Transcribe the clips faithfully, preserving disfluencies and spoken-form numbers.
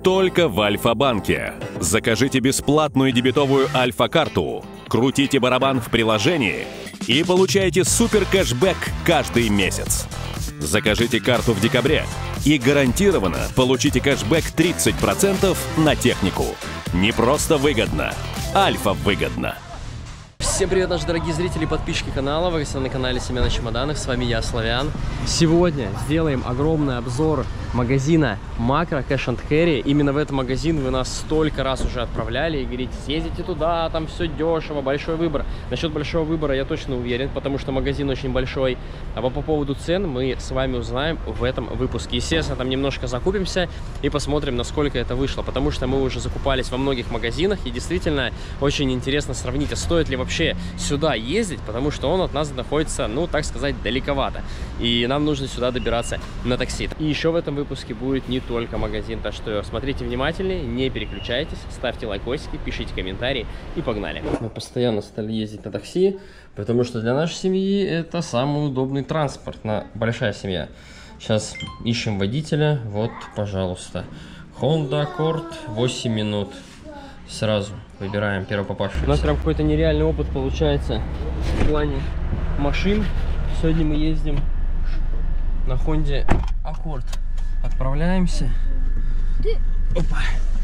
только в Альфа-банке. Закажите бесплатную дебетовую Альфа-карту, крутите барабан в приложении и получайте супер кэшбэк каждый месяц. Закажите карту в декабре и гарантированно получите кэшбэк тридцать процентов на технику. Не просто выгодно, Альфа выгодно. Всем привет, наши дорогие зрители и подписчики канала. Вы на канале Семья на чемоданах. С вами я, Славян. Сегодня сделаем огромный обзор магазина Макро Cash and Carry. Именно в этот магазин вы нас столько раз уже отправляли и говорите: съездите туда, там все дешево, большой выбор. Насчет большого выбора я точно уверен, потому что магазин очень большой. А по поводу цен мы с вами узнаем в этом выпуске. Естественно, там немножко закупимся и посмотрим, насколько это вышло, потому что мы уже закупались во многих магазинах, и действительно очень интересно сравнить, а стоит ли вообще сюда ездить, потому что он от нас находится, ну, так сказать, далековато. И нам нужно сюда добираться на такси. И еще в этом выпуске будет не только магазин, так что смотрите внимательнее, не переключайтесь, ставьте лайкосики, пишите комментарии и погнали. Мы постоянно стали ездить на такси, потому что для нашей семьи это самый удобный транспорт, на большая семья. Сейчас ищем водителя, вот, пожалуйста. Honda Accord, восемь минут. Сразу выбираем первопопавшийся. У нас прям какой-то нереальный опыт получается в плане машин. Сегодня мы ездим на Honda Accord. Отправляемся. Опа.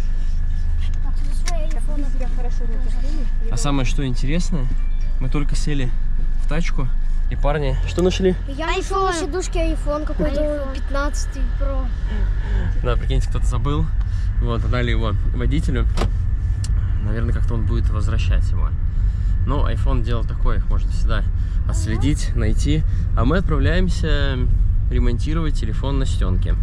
А самое что интересное, мы только сели в тачку, и парни что нашли? Я нашел на сидушке iPhone какой-то пятнадцатый Pro. Да, прикиньте, кто-то забыл. Вот, отдали его водителю. Наверное, как-то он будет возвращать его. Но iPhone дело такое, их можно всегда отследить, найти. А мы отправляемся ремонтировать телефон Настенки.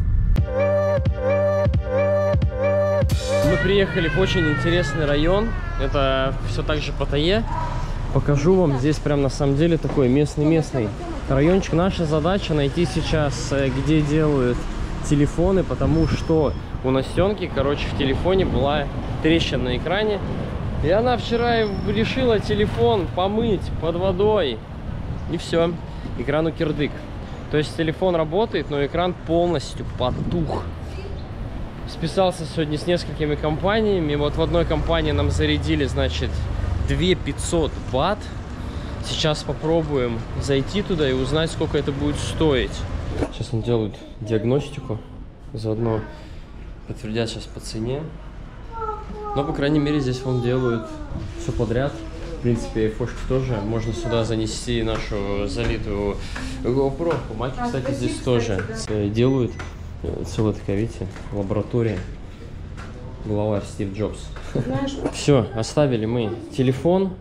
Мы приехали в очень интересный район. Это все так же Паттайя. Покажу вам. Здесь прям на самом деле такой местный-местный райончик. Наша задача найти сейчас, где делают телефоны, потому что у Настенки, короче, в телефоне была трещина на экране, и она вчера решила телефон помыть под водой, и все, экрану кирдык. То есть телефон работает, но экран полностью потух. Списался сегодня с несколькими компаниями. Вот в одной компании нам зарядили, значит, две тысячи пятьсот бат. Сейчас попробуем зайти туда и узнать, сколько это будет стоить. Сейчас он делает диагностику, заодно подтвердят сейчас по цене. Но, по крайней мере, здесь вон делают все подряд. В принципе, айфошки тоже. Можно сюда занести нашу залитую GoPro. У Маки, кстати, здесь тоже делают. Целая такая, видите, лаборатория. Главарь Стив Джобс. Все, оставили мы телефон.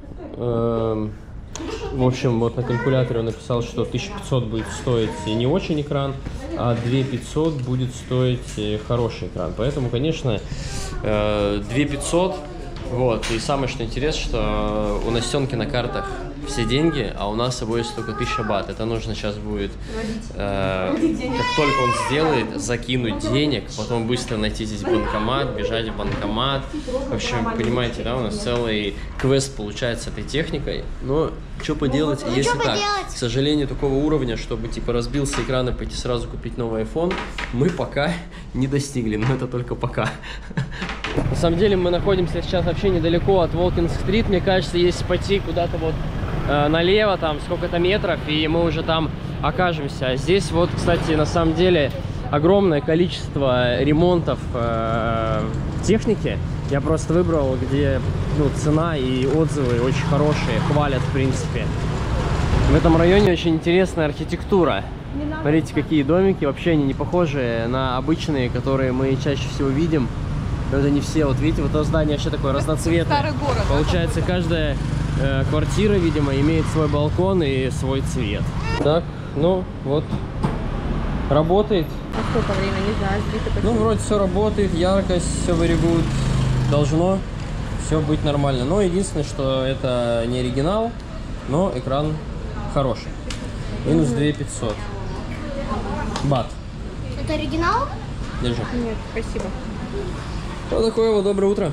В общем, вот на калькуляторе он написал, что тысяча пятьсот будет стоить не очень экран, а две тысячи пятьсот будет стоить хороший экран. Поэтому, конечно, две тысячи пятьсот. Вот. И самое что интересно, что у Настенки на картах все деньги, а у нас с собой есть только тысяча бат. Это нужно сейчас будет, э, как только он сделает, закинуть денег, потом быстро найти здесь банкомат, бежать в банкомат. В общем, понимаете, да, у нас целый квест получается с этой техникой. Но что поделать, ну, если так, поделать? К сожалению, такого уровня, чтобы типа разбился экран и пойти сразу купить новый iPhone, мы пока не достигли, но это только пока. На самом деле мы находимся сейчас вообще недалеко от Волкинг-стрит. Мне кажется, если пойти куда-то вот э, налево, там сколько-то метров, и мы уже там окажемся. Здесь вот, кстати, на самом деле огромное количество ремонтов э, техники. Я просто выбрал, где ну, цена и отзывы очень хорошие, хвалят в принципе. В этом районе очень интересная архитектура. Смотрите, какие домики. Вообще они не похожи на обычные, которые мы чаще всего видим. Но это не все. Вот видите, вот это здание вообще такое разноцветное. Старый город. Получается, каждая э, квартира, видимо, имеет свой балкон и свой цвет. Так, ну вот, работает. А сколько времени, не знаю, сбито. Ну, вроде все работает, яркость, все very good. Должно все быть нормально. Но единственное, что это не оригинал, но экран хороший. Минус две тысячи пятьсот бат. Это оригинал? Держи. Нет, спасибо. Вот такое вот доброе утро.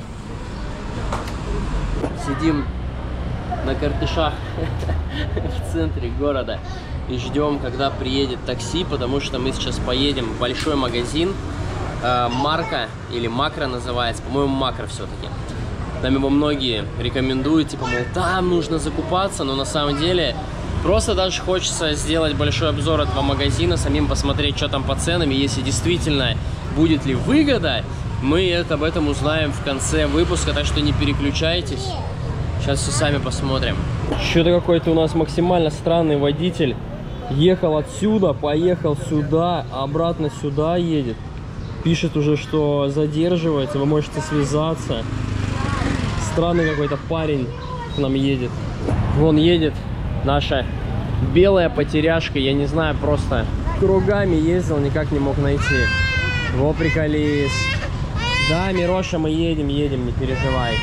Сидим на Картишах в центре города и ждем, когда приедет такси, потому что мы сейчас поедем в большой магазин. э, марка или макро называется, по-моему, макро все-таки. Нам его многие рекомендуют, типа, мол, там нужно закупаться, но на самом деле просто даже хочется сделать большой обзор этого магазина, самим посмотреть, что там по ценам, и если действительно будет ли выгода, мы это, об этом узнаем в конце выпуска, так что не переключайтесь. Сейчас все сами посмотрим. Что-то какой-то у нас максимально странный водитель. Ехал отсюда, поехал сюда, обратно сюда едет. Пишет уже, что задерживается, вы можете связаться. Странный какой-то парень к нам едет. Вон едет наша белая потеряшка. Я не знаю, просто кругами ездил, никак не мог найти. Во, приколись. Да, Мироша, мы едем, едем, не переживай.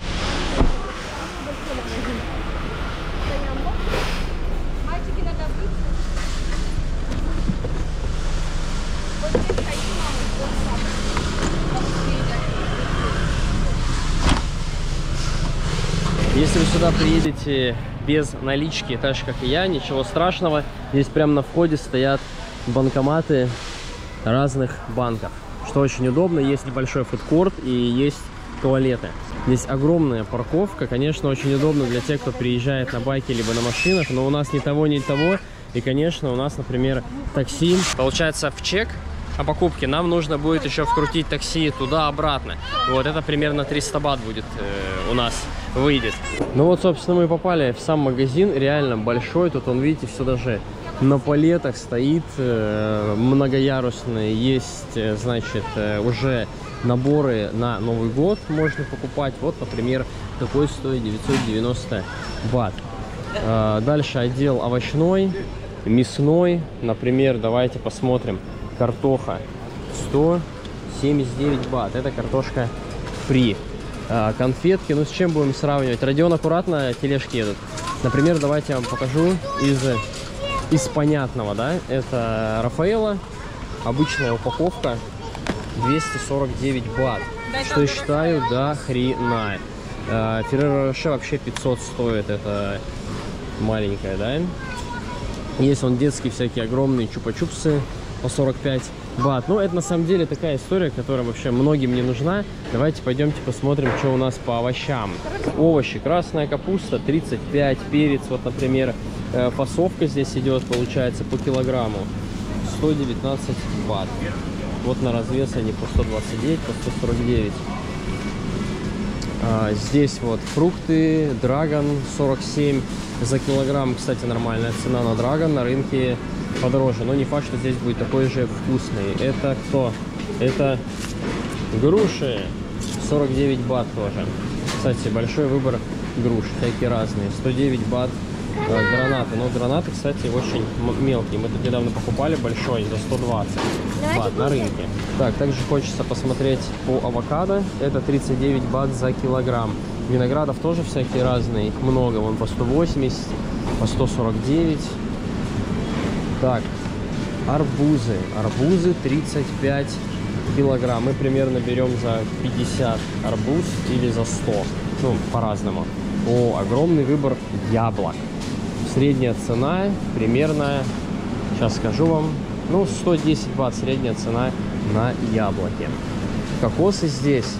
Если вы сюда приедете без налички, так же как и я, ничего страшного. Здесь прямо на входе стоят банкоматы разных банков, что очень удобно. Есть небольшой фудкорт и есть туалеты. Здесь огромная парковка, конечно, очень удобно для тех, кто приезжает на байке либо на машинах, но у нас ни того, ни того. И, конечно, у нас, например, такси. Получается, в чек о покупке нам нужно будет еще вкрутить такси туда-обратно. Вот это примерно триста бат будет э, у нас выйдет. Ну вот, собственно, мы попали в сам магазин, реально большой. Тут, он, видите, все даже на палетах стоит, э, многоярусные. Есть, э, значит, э, уже наборы на Новый год можно покупать. Вот, например, такой стоит девятьсот девяносто бат. Э, дальше отдел овощной, мясной. Например, давайте посмотрим. Картоха сто семьдесят девять бат. Это картошка фри. А, конфетки, ну с чем будем сравнивать? Родион, аккуратно, тележки едут. Например, давайте я вам покажу из, из понятного, да. Это Рафаэлло. Обычная упаковка. двести сорок девять бат. Что я считаю, до хрена. А, Ферреро Роше вообще пятьсот стоит. Это маленькая, да. Есть он детские всякие огромные чупа-чупсы по сорок пять бат. Но это на самом деле такая история, которая вообще многим не нужна. Давайте пойдемте посмотрим, что у нас по овощам. Овощи. Красная капуста тридцать пять, перец, вот, например, э, фасовка здесь идет, получается, по килограмму сто девятнадцать бат. Вот на развес они по сто двадцать девять, по сто сорок девять. А, здесь вот фрукты, драгон сорок семь за килограмм. Кстати, нормальная цена на драгон, на рынке подороже, но не факт, что здесь будет такой же вкусный. Это кто? Это груши, сорок девять бат тоже. Кстати, большой выбор груш, всякие разные. сто девять бат э, гранаты. Но гранаты, кстати, очень мелкие. Мы тут недавно покупали большой за сто двадцать бат на рынке. Так, также хочется посмотреть по авокадо. Это тридцать девять бат за килограмм. Виноградов тоже всякие разные, их много. Вон по сто восемьдесят, по сто сорок девять. Так, арбузы. Арбузы тридцать пять килограмм. Мы примерно берем за пятьдесят арбуз или за сто. Ну, по-разному. О, огромный выбор яблок. Средняя цена примерно, сейчас скажу вам, ну, сто десять бат средняя цена на яблоки. Кокосы здесь.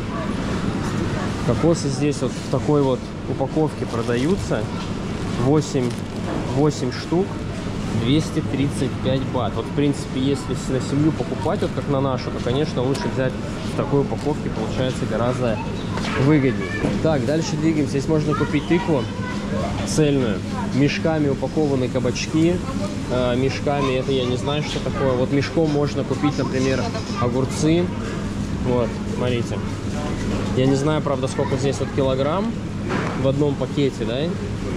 Кокосы здесь вот в такой вот упаковке продаются. восемь, восемь штук. двести тридцать пять бат. Вот, в принципе, если на семью покупать, вот как на нашу, то, конечно, лучше взять в такой упаковке, получается гораздо выгоднее. Так, дальше двигаемся. Здесь можно купить тыкву цельную. Мешками упакованы кабачки. Э, мешками, это я не знаю, что такое. Вот мешком можно купить, например, огурцы. Вот, смотрите. Я не знаю, правда, сколько здесь вот килограмм в одном пакете, да?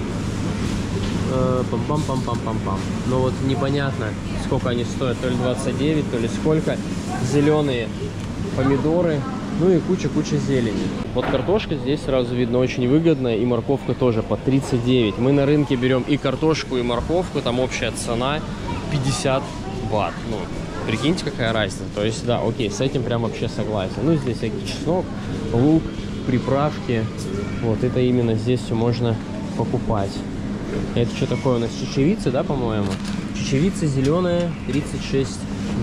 Пам-пам-пам-пам-пам. Но вот непонятно, сколько они стоят. То ли двадцать девять, то ли сколько. Зеленые помидоры. Ну и куча-куча зелени. Вот картошка здесь сразу видно очень выгодная. И морковка тоже по тридцать девять. Мы на рынке берем и картошку, и морковку. Там общая цена пятьдесят бат. Ну, прикиньте, какая разница. То есть, да, окей, с этим прям вообще согласен. Ну, здесь всякий чеснок, лук, приправки. Вот это именно здесь все можно покупать. Это что такое у нас? Чечевица, да, по-моему? Чечевица зеленая, тридцать шесть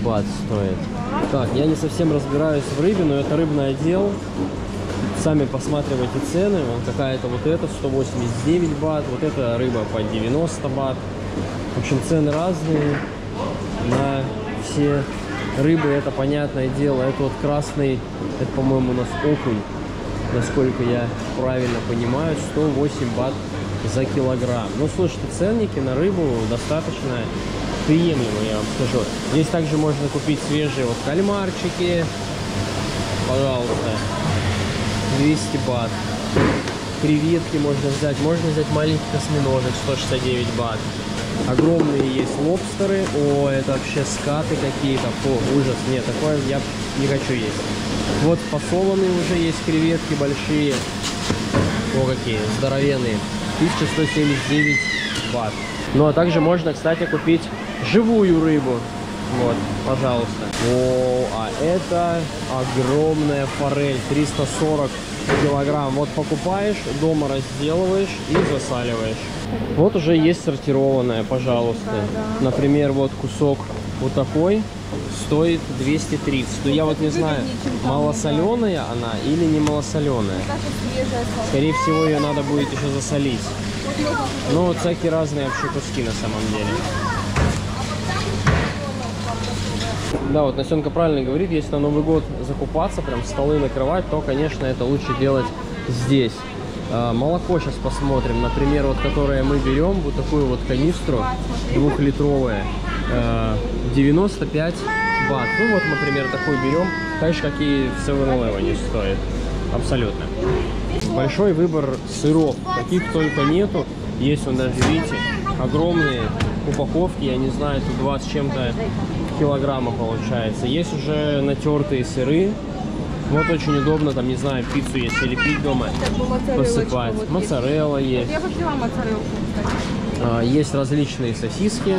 бат стоит. Так, я не совсем разбираюсь в рыбе, но это рыбный отдел. Сами посматривайте цены. Вон какая-то вот эта сто восемьдесят девять бат, вот эта рыба по девяносто бат. В общем, цены разные на все рыбы, это понятное дело. Это вот красный, это, по-моему, у нас окунь, насколько я правильно понимаю, сто восемь бат за килограмм. Ну, слушайте, ценники на рыбу достаточно приемлемые, я вам скажу. Здесь также можно купить свежие вот кальмарчики, пожалуйста, двести бат. Креветки можно взять, можно взять маленький осьминожек, сто шестьдесят девять бат. Огромные есть лобстеры. О, это вообще скаты какие-то. О, ужас. Нет, такое я не хочу есть. Вот посоленные уже есть креветки большие. О, какие здоровенные. тысяча сто семьдесят девять бат. Ну, а также можно, кстати, купить живую рыбу. Вот, пожалуйста. О, а это огромная форель. триста сорок килограмм. Вот покупаешь, дома разделываешь и засаливаешь. Вот уже есть сортированная, пожалуйста. Например, вот кусок вот такой стоит двести тридцать. Но я вот не знаю, малосоленая она или не малосоленая. Скорее всего, ее надо будет еще засолить. Ну, вот всякие разные вообще куски на самом деле. Да, вот Насенка правильно говорит, если на Новый год закупаться, прям столы накрывать, то, конечно, это лучше делать здесь. А, молоко сейчас посмотрим, например, вот которое мы берем, вот такую вот канистру двухлитровая, а, девяносто пять бат. Ну вот, например, такую берем, так же, как и в севен элевен стоит, абсолютно. Большой выбор сыров, каких только нету, есть он даже, видите, огромные упаковки, я не знаю, тут двадцать с чем-то килограмма получается. Есть уже натертые сыры. Вот очень удобно, там, не знаю, пиццу если лепить дома, посыпать. Вот моцарелла есть. Я бы взяла моцареллу, кстати. А, есть различные сосиски.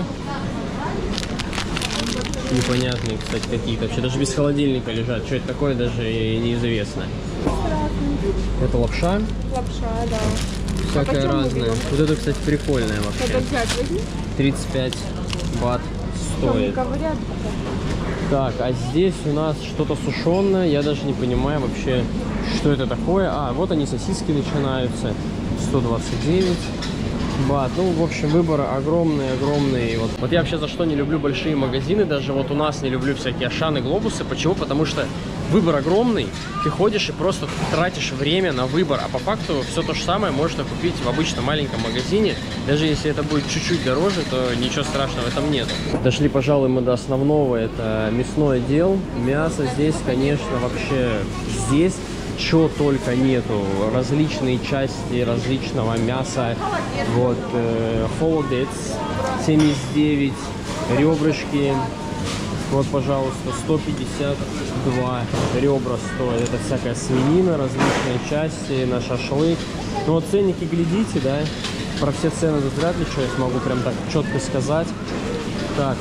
Непонятные, кстати, какие-то. Вообще даже без холодильника лежат. Что это такое, даже и неизвестно. Это лапша. Лапша, да. Всякая а разная. Вот это, кстати, прикольная вообще. тридцать пять бат стоит. Так, а здесь у нас что-то сушеное. Я даже не понимаю вообще, что это такое. А, вот они, сосиски начинаются. сто двадцать девять бат. Ну, в общем, выбор огромный-огромный. Вот. вот я вообще за что не люблю большие магазины. Даже вот у нас не люблю всякие Ашаны, глобусы. Почему? Потому что выбор огромный. Ты ходишь и просто тратишь время на выбор. А по факту все то же самое можно купить в обычном маленьком магазине. Даже если это будет чуть-чуть дороже, то ничего страшного в этом нет. Дошли, пожалуй, мы до основного. Это мясной отдел. Мясо здесь, конечно, вообще здесь чего только нету. Различные части различного мяса. Вот, э, холодец семьдесят девять, ребрышки. Вот, пожалуйста, сто пятьдесят два ребра стоят. Это всякая свинина, различные части на шашлык. Ну вот ценники глядите, да. Про все цены тут вряд ли что я смогу прям так четко сказать. Так.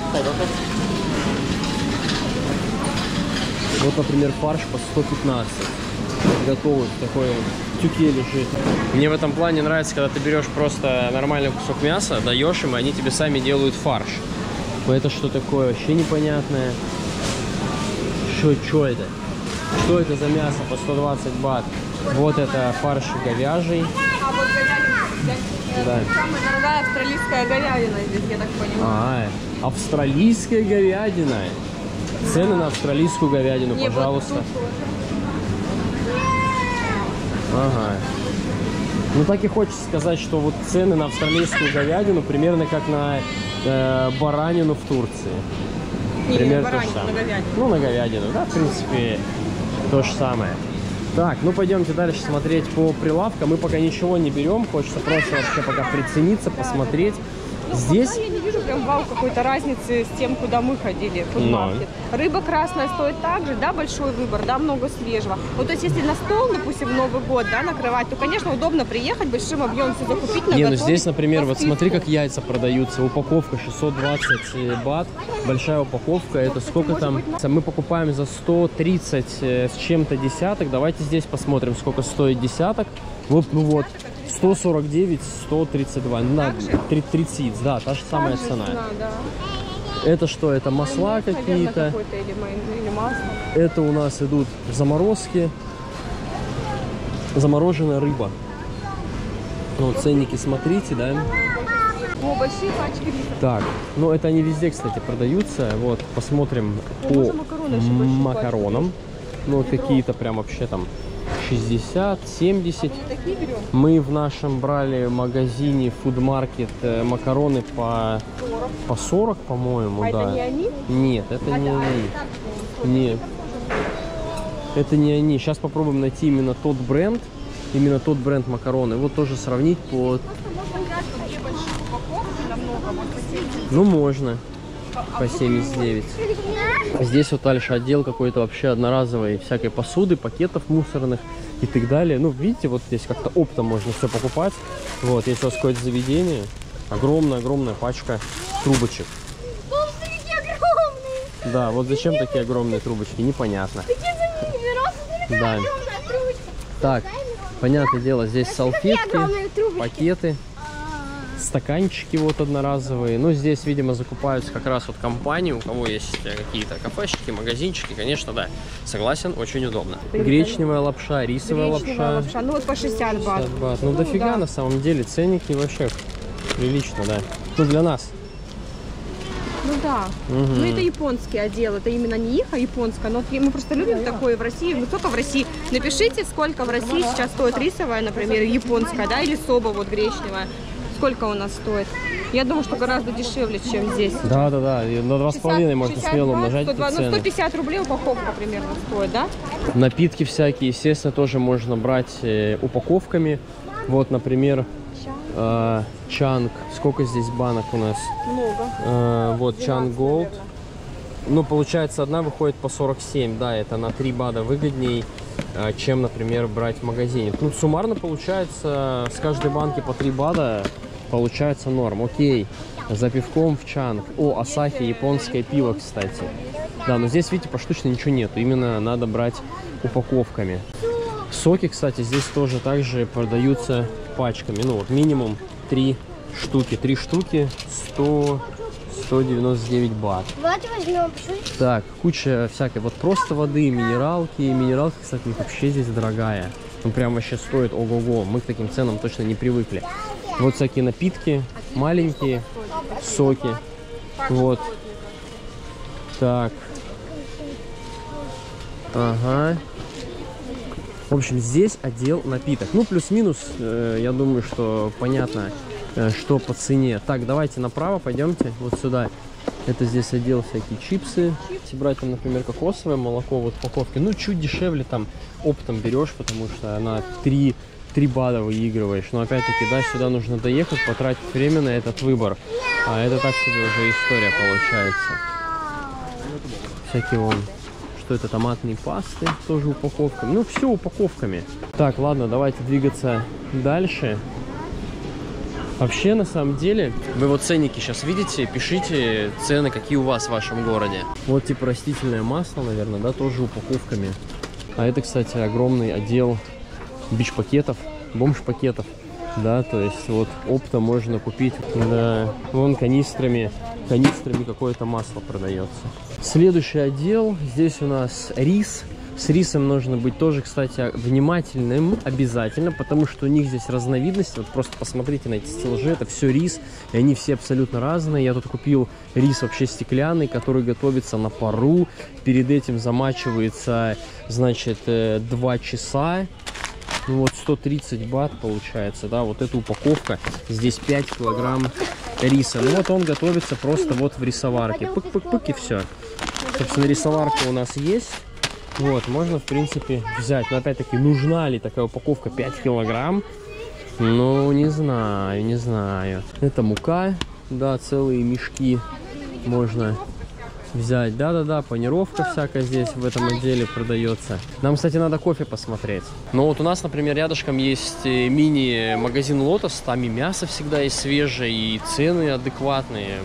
Вот, например, фарш по сто пятнадцать. Готовый в такой вот тюке лежит. Мне в этом плане нравится, когда ты берешь просто нормальный кусок мяса, даешь им, и они тебе сами делают фарш. Это что такое? Вообще непонятное. Что, что это? Что это за мясо по сто двадцать бат? Вот это фарш говяжий. А вот говядина. Да. Самая дорогая австралийская говядина здесь, я так понимаю. А, австралийская говядина. Цены на австралийскую говядину, Не, пожалуйста. Вот ага. Ну так и хочется сказать, что вот цены на австралийскую говядину примерно как на э, баранину в Турции. Не, Примерно баранину, то же самое. на говядину. Ну, на говядину, да, в принципе, то же самое. Так, ну пойдемте дальше смотреть по прилавкам. Мы пока ничего не берем, хочется просто вообще пока прицениться, посмотреть. Ну, Здесь... я не вижу прям вау какой-то разницы с тем, куда мы ходили, в фудмаркет. Рыба красная стоит так же, да, большой выбор, да, много свежего. Вот, то есть, если на стол, допустим, в Новый год, да, накрывать, то, конечно, удобно приехать, большим объемом все закупить, Не, ну здесь, например, вот смотри, как яйца продаются. Упаковка шестьсот двадцать бат, большая упаковка, это сколько там? Мы покупаем за сто тридцать с чем-то десяток. Давайте здесь посмотрим, сколько стоит десяток. Вот, ну вот. сто сорок девять, сто тридцать два, на тридцать, да, та же самая цена. цена, да. Это что? Это масла какие-то. Это у нас идут заморозки. Замороженная рыба. Ну, ценники смотрите, да? О, большие пачки риса. Так, ну это они везде, кстати, продаются. Вот, посмотрим О, по макароны макаронам. Ну, вот какие-то прям вообще там шестьдесят, семьдесят. Такие берем? Мы в нашем брали магазине Food Market макароны по, по сорок, по-моему, А да. это не они? Нет, это не они. Нет. Это не они. Сейчас попробуем найти именно тот бренд. Именно тот бренд макароны. Вот тоже сравнить по... Ну, можно. По семьдесят девять. Здесь вот дальше отдел какой-то вообще одноразовой всякой посуды, пакетов мусорных и так далее. Ну, видите, вот здесь как-то оптом можно все покупать. Вот, есть у вас какое-то заведение. Огромная-огромная пачка трубочек. Да, вот зачем такие огромные трубочки, непонятно. Да. Так, понятное дело, здесь салфетки, пакеты, стаканчики вот одноразовые. Ну, здесь, видимо, закупаются как раз вот компании, у кого есть какие-то кафешечки, магазинчики. Конечно, да, согласен, очень удобно. Гречневая лапша, рисовая Гречневая лапша. лапша. Ну, вот по шестьдесят бат. шестьдесят бат. Ну, дофига да. на самом деле, ценники вообще прилично, да. Ну, для нас. Ну да. Угу. Ну это японский отдел, это именно не их, а японское. Но мы просто любим такое в России. Ну сколько в России? Напишите, сколько в России сейчас стоит рисовая, например, японская, да, или соба вот гречневая. Сколько у нас стоит? Я думаю, что гораздо дешевле, чем здесь. Да, да, да. На два с половиной можно смело умножать эти Ну, цены. сто пятьдесят рублей упаковка примерно стоит, да? Напитки всякие, естественно, тоже можно брать э, упаковками. Вот, например, э, Чанг. Сколько здесь банок у нас? Много. Э, вот, Чанг Голд. Ну, получается, одна выходит по сорок семь. Да, это на три бада выгодней, э, чем, например, брать в магазине. Ну, суммарно получается, с каждой банки по три бада получается норм. Окей, за пивком в Чанг. О, Асахи, японское пиво, кстати. Да, но здесь, видите, поштучно ничего нету. Именно надо брать упаковками. Соки, кстати, здесь тоже также продаются пачками. Ну, вот минимум три штуки. Три штуки сто, сто девяносто девять бат. Давайте возьмем. Так, куча всякой. Вот просто воды, минералки. Минералки, кстати, вообще здесь дорогая. Ну, прям вообще стоит ого-го. Мы к таким ценам точно не привыкли. Вот всякие напитки, маленькие, соки. Вот. Так. Ага. В общем, здесь отдел напиток. Ну, плюс-минус, э, я думаю, что понятно, э, что по цене. Так, давайте направо пойдемте, вот сюда. Это здесь отдел всякие чипсы. Если брать, там, например, кокосовое молоко в упаковке, ну, чуть дешевле там оптом берешь, потому что она три бада выигрываешь. Но, опять-таки, да, сюда нужно доехать, потратить время на этот выбор. А это так себе уже история получается. Всякие вон... Что это, томатные пасты, тоже упаковками. Ну, все упаковками. Так, ладно, давайте двигаться дальше. Вообще, на самом деле, вы вот ценники сейчас видите, пишите цены, какие у вас в вашем городе. Вот, типа, растительное масло, наверное, да, тоже упаковками. А это, кстати, огромный отдел бич-пакетов, бомж-пакетов. Да, то есть, вот, оптом можно купить, да, вон канистрами, канистрами какое-то масло продается. Следующий отдел, здесь у нас рис. С рисом нужно быть тоже, кстати, внимательным обязательно, потому что у них здесь разновидности. Вот просто посмотрите на эти стеллажи, это все рис, и они все абсолютно разные. Я тут купил рис вообще стеклянный, который готовится на пару. Перед этим замачивается, значит, два часа. Ну вот сто тридцать бат получается, да, вот эта упаковка. Здесь пять килограмм риса. Ну вот он готовится просто вот в рисоварке. Пык-пык-пык и все. Собственно, рисоварка у нас есть. Вот, можно, в принципе, взять. Но, опять-таки, нужна ли такая упаковка пять килограмм? Ну, не знаю, не знаю. Это мука, да, целые мешки можно взять. Да-да-да, панировка всякая здесь в этом отделе продается. Нам, кстати, надо кофе посмотреть. Но вот у нас, например, рядышком есть мини-магазин Лотос. Там и мясо всегда есть свежее, и цены адекватные.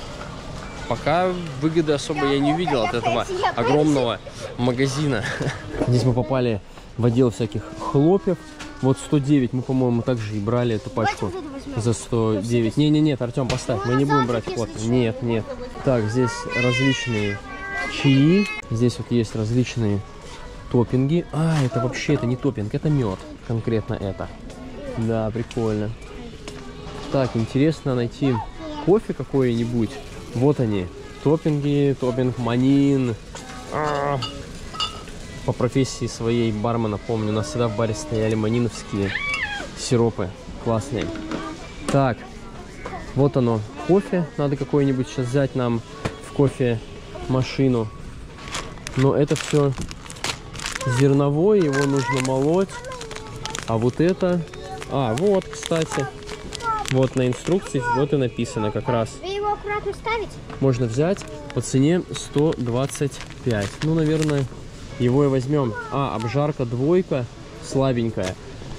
Пока выгоды особо я не увидел от этого огромного магазина. Здесь мы попали в отдел всяких хлопьев. Вот сто девять мы, по-моему, также и брали эту пачку за сто девять. Не-не-нет, Артем, поставь, мы не будем брать хлопья. Нет, нет. Так, здесь различные чаи. Здесь вот есть различные топпинги. А, это вообще это не топпинг, это мед. Конкретно это. Да, прикольно. Так, интересно найти кофе какой-нибудь. Вот они. Топпинги, топпинг манин. А-а-а. По профессии своей бармена помню, у нас всегда в баре стояли маниновские сиропы. Классные. Так, вот оно. Кофе. Надо какой-нибудь сейчас взять нам в кофемашину. Но это все зерновой, его нужно молоть. А вот это... А, вот, кстати. Вот на инструкции, вот и написано как раз. Вы его аккуратно ставите? Можно взять по цене сто двадцать пять. Ну, наверное, его и возьмем. А, обжарка двойка, слабенькая.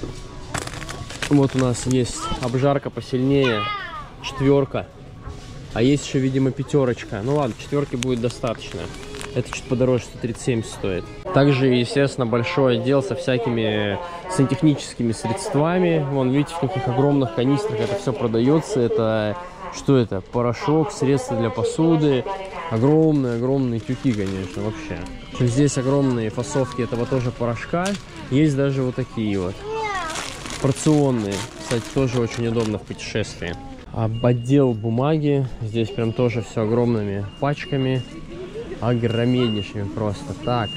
Вот у нас есть обжарка посильнее, четверка. А есть еще, видимо, пятерочка. Ну ладно, четверки будет достаточно. Это чуть подороже, сто тридцать семь стоит. Также, естественно, большой отдел со всякими сантехническими средствами. Вон, видите, в каких огромных канистрах это все продается. Это, что это? Порошок, средства для посуды. Огромные-огромные тюки, конечно, вообще. Здесь огромные фасовки этого тоже порошка. Есть даже вот такие вот. Порционные. Кстати, тоже очень удобно в путешествии. Об отдел бумаги. Здесь прям тоже все огромными пачками. Огромнейшими просто. Так.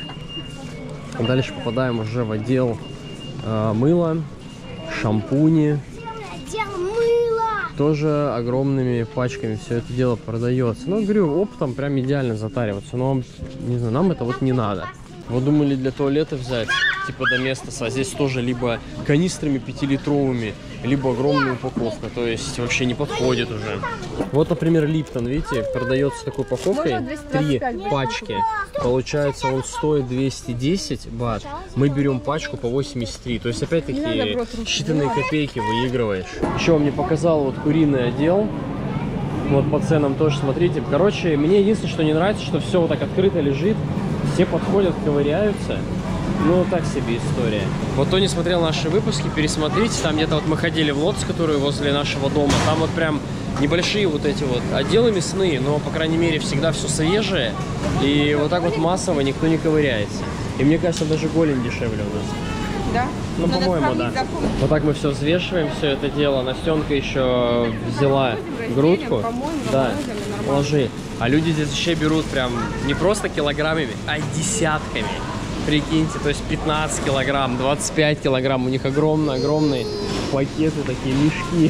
Дальше попадаем уже в отдел э, мыла, шампуни. Отдел мыла. Тоже огромными пачками все это дело продается. Ну, говорю, оптом прям идеально затариваться. Но, не знаю, нам это вот не надо. Вот думали для туалета взять, типа Доместос, а здесь тоже либо канистрами пятилитровыми, либо огромная упаковка, то есть вообще не подходит уже. Вот, например, Липтон, видите, продается такой упаковкой, три пачки, получается он стоит двести десять бат, мы берем пачку по восемьдесят три, то есть опять-таки считанные копейки выигрываешь. Еще мне показал вот куриный отдел, вот по ценам тоже смотрите. Короче, мне единственное, что не нравится, что все вот так открыто лежит. Все подходят, ковыряются. Ну, так себе история. Вот кто не смотрел наши выпуски, пересмотрите. Там где-то вот мы ходили в Лотос, который возле нашего дома. Там вот прям небольшие вот эти вот отделы мясные, но, по крайней мере, всегда все свежее. И вот так вот массово никто не ковыряется. И мне кажется, даже голень дешевле у нас. Да? Ну, по-моему, да. Вот так мы все взвешиваем, все это дело. Настенка еще взяла грудку. Да, положи. А люди здесь еще берут прям не просто килограммами, а десятками. Прикиньте, то есть пятнадцать килограмм, двадцать пять килограмм. У них огромные-огромные пакеты, такие мешки.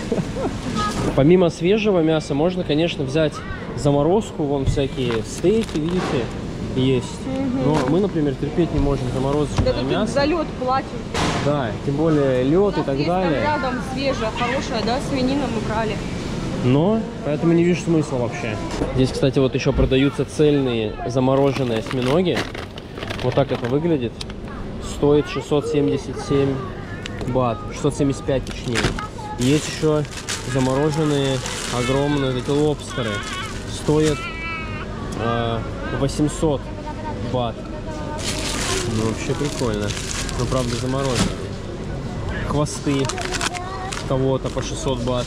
Помимо свежего мяса можно, конечно, взять заморозку. Вон всякие стейки, видите, есть. Угу. Но мы, например, терпеть не можем заморозочное да, мясо. За лед платим. Да, тем более лед и так есть далее. Там рядом свежая, хорошая, да, свинина мы брали. Но, поэтому не вижу смысла вообще. Здесь, кстати, вот еще продаются цельные замороженные осьминоги. Вот так это выглядит. Стоит шестьсот семьдесят семь бат. шестьсот семьдесят пять точнее. Есть еще замороженные огромные такие лобстеры. Стоят э, восемьсот бат. Ну, вообще прикольно. Но, правда, замороженные. Хвосты кого-то по шестьсот бат.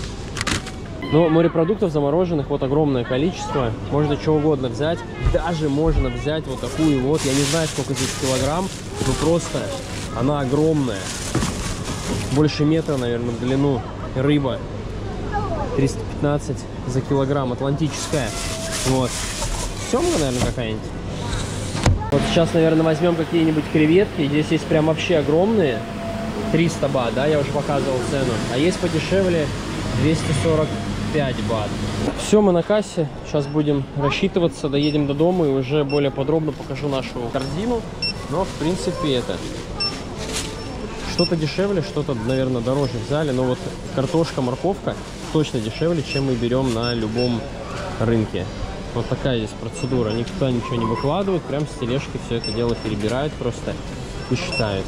Но морепродуктов замороженных вот огромное количество. Можно что угодно взять. Даже можно взять вот такую вот. Я не знаю, сколько здесь килограмм. Но просто она огромная. Больше метра, наверное, в длину. Рыба. триста пятнадцать за килограмм. Атлантическая. Вот. Семга, наверное, какая-нибудь. Вот сейчас, наверное, возьмем какие-нибудь креветки. Здесь есть прям вообще огромные. триста бат, да, я уже показывал цену. А есть подешевле двести сорок пять бат. Все, мы на кассе. Сейчас будем рассчитываться, доедем до дома и уже более подробно покажу нашу корзину. Но, в принципе, это что-то дешевле, что-то, наверное, дороже взяли. Но вот картошка, морковка точно дешевле, чем мы берем на любом рынке. Вот такая здесь процедура. Никто ничего не выкладывает, прям с тележки все это дело перебирают просто и считают.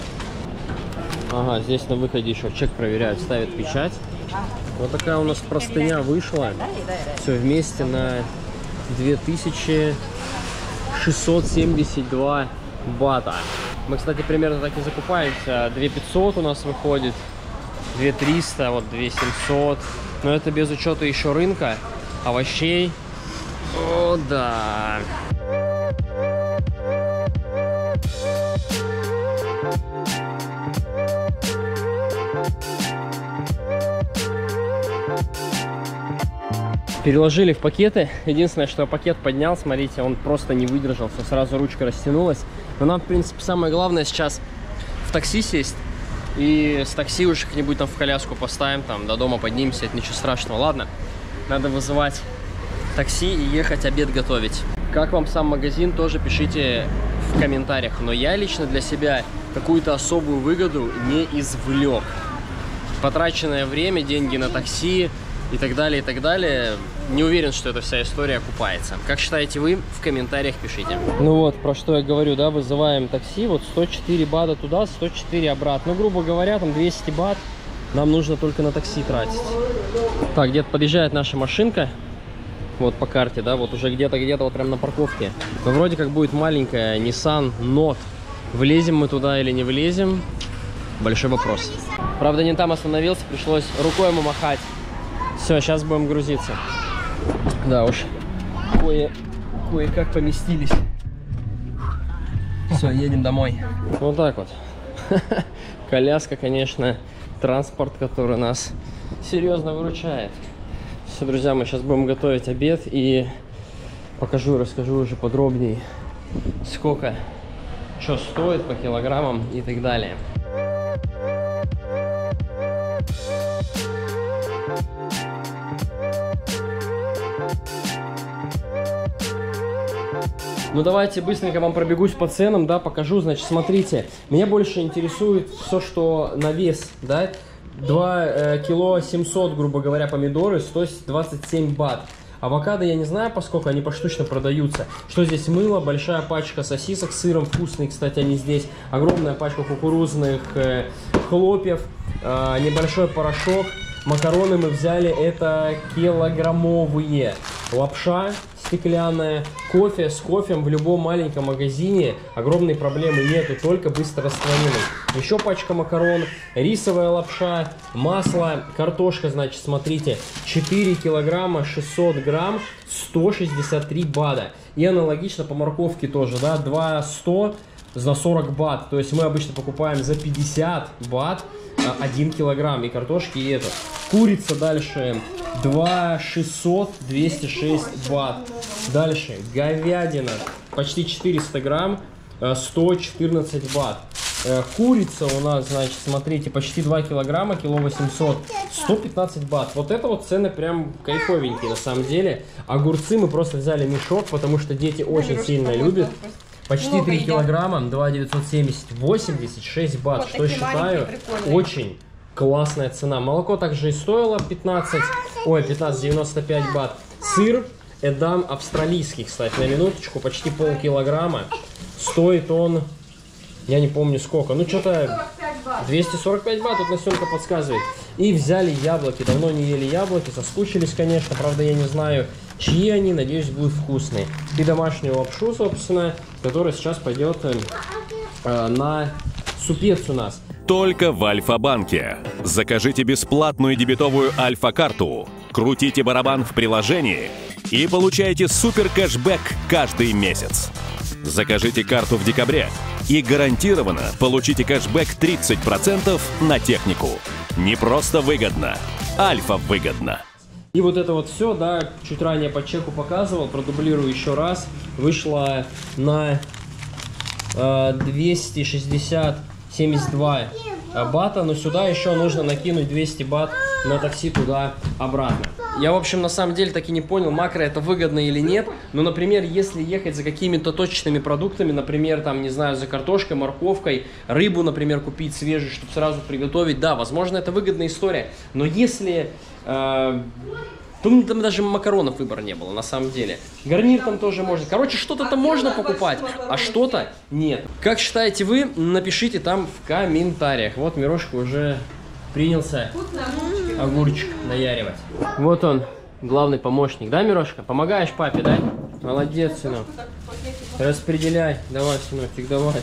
Ага, здесь на выходе еще чек проверяют, ставят печать. Вот такая у нас простыня вышла. Все вместе на две тысячи шестьсот семьдесят два бата. Мы, кстати, примерно так и закупаемся. две тысячи пятьсот у нас выходит, две тысячи триста, вот две тысячи семьсот. Но это без учета еще рынка, овощей, О, да. Переложили в пакеты. Единственное, что пакет поднял, смотрите, он просто не выдержался, сразу ручка растянулась. Но нам, в принципе, самое главное сейчас в такси сесть. И с такси уже как-нибудь там в коляску поставим, там до дома поднимемся, это ничего страшного. Ладно, надо вызывать такси и ехать обед готовить. Как вам сам магазин, тоже пишите в комментариях. Но я лично для себя какую-то особую выгоду не извлек. Потраченное время, деньги на такси и так далее, и так далее. Не уверен, что эта вся история окупается. Как считаете вы? В комментариях пишите. Ну вот, про что я говорю, да, вызываем такси. Вот сто четыре бата туда, сто четыре обратно. Ну, грубо говоря, там двести бат нам нужно только на такси тратить. Так, где-то подъезжает наша машинка. Вот по карте, да, вот уже где-то, где-то вот прям на парковке. Но вроде как будет маленькая Nissan Note. Влезем мы туда или не влезем? Большой вопрос. Правда, не там остановился, пришлось рукой ему махать. Все, сейчас будем грузиться. Да уж, кое, кое-как поместились. Все, едем домой. Вот так вот. Коляска, конечно, транспорт, который нас серьезно выручает. Все, друзья, мы сейчас будем готовить обед и покажу и расскажу уже подробнее, сколько, что стоит по килограммам и так далее. Ну давайте быстренько вам пробегусь по ценам, да, покажу. Значит, смотрите, меня больше интересует все, что на вес, да. два кило семьсот, грубо говоря, помидоры, сто двадцать семь бат. Авокадо я не знаю, поскольку они поштучно продаются. Что здесь? Мыло, большая пачка сосисок с сыром, вкусные, кстати, они здесь. Огромная пачка кукурузных э, хлопьев, э, небольшой порошок. Макароны мы взяли, это килограммовые. Лапша стеклянная, кофе. С кофем в любом маленьком магазине огромной проблемы нету, только быстро растворимый. Еще пачка макарон, рисовая лапша, масло, картошка, значит, смотрите, четыре килограмма шестьсот грамм, сто шестьдесят три бата. И аналогично по морковке тоже, да, два сто за сорок бат. То есть мы обычно покупаем за пятьдесят бат один килограмм и картошки, и это. Курица дальше два шестьсот, двести шесть бат. Дальше говядина почти четыреста грамм, сто четырнадцать бат. Курица у нас, значит, смотрите, почти два килограмма, кило восемьсот, сто пятнадцать бат. Вот это вот цены прям кайфовенькие на самом деле. Огурцы мы просто взяли мешок, потому что дети очень сильно любят. Почти три килограмма, два девятьсот семьдесят, восемьдесят шесть бат, вот что считаю очень классная цена. Молоко также и стоило пятнадцать, ой, пятнадцать девяносто пять бат. Сыр Эдам австралийский, кстати, на минуточку, почти полкилограмма. Стоит он, я не помню сколько, ну что-то двести сорок пять бат, тут Насенка подсказывает. И взяли яблоки, давно не ели яблоки, соскучились, конечно, правда я не знаю, чьи они, надеюсь, будут вкусные. И домашнюю лапшу, собственно, которая сейчас пойдет э, на супец у нас. Только в Альфа-банке. Закажите бесплатную дебетовую Альфа-карту, крутите барабан в приложении и получайте супер кэшбэк каждый месяц. Закажите карту в декабре и гарантированно получите кэшбэк тридцать процентов на технику. Не просто выгодно, Альфа выгодно. И вот это вот все, да, чуть ранее по чеку показывал, продублирую еще раз. Вышло на э, двести шестьдесят семьдесят два бата, но сюда еще нужно накинуть двести бат на такси туда-обратно. Я, в общем, на самом деле так и не понял, макро это выгодно или нет. Но, например, если ехать за какими-то точечными продуктами, например, там, не знаю, за картошкой, морковкой, рыбу, например, купить свежую, чтобы сразу приготовить, да, возможно, это выгодная история. Но если... Э, то там даже макаронов выбора не было, на самом деле. Гарнир там тоже можно. Короче, что-то там можно покупать, а что-то нет. Как считаете вы, напишите там в комментариях. Вот Мирошка уже принялся огурчик наяривать. Вот он, главный помощник, да, Мирошка? Помогаешь папе, да? Молодец, сынок. Распределяй. Давай, сыночек, давай.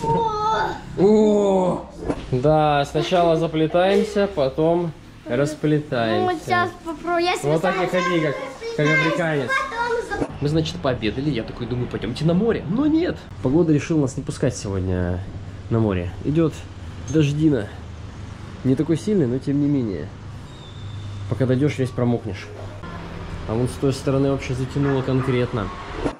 О! Да, сначала заплетаемся, потом расплетаемся. Ну, вот сейчас попробую. Вот так и ходи, как, как африканец. Мы, значит, пообедали, я такой думаю, пойдемте на море. Но нет. Погода решила нас не пускать сегодня на море. Идет дождина. Не такой сильный, но тем не менее. Пока дойдешь, весь промокнешь. А вон с той стороны вообще затянуло конкретно.